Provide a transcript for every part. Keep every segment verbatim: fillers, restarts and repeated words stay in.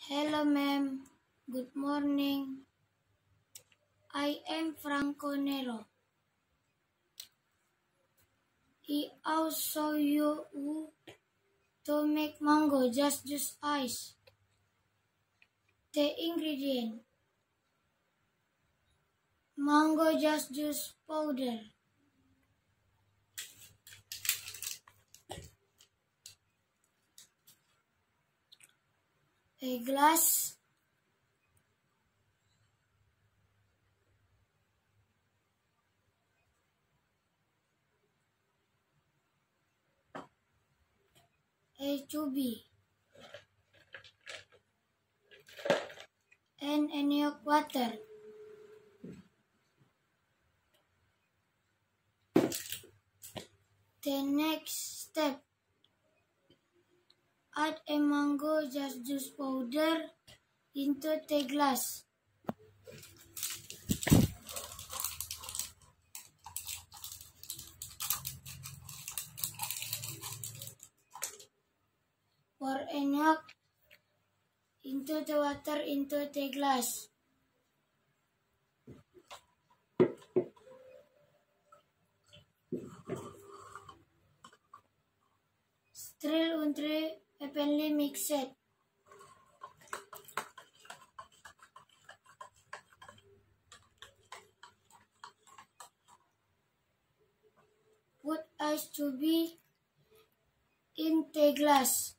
Hello, ma'am. Good morning. I am Franco Nero. He also you to make mango jasjus ice. The ingredient: mango jasjus powder, a glass, a tube, and enough water. The next step: add a mango jasjus powder into the glass. Pour enough into the water into the glass. Stir until evenly mixed. Put ice cube in the glass.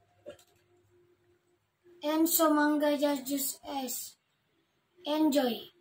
And so mango jasjus ice. Enjoy.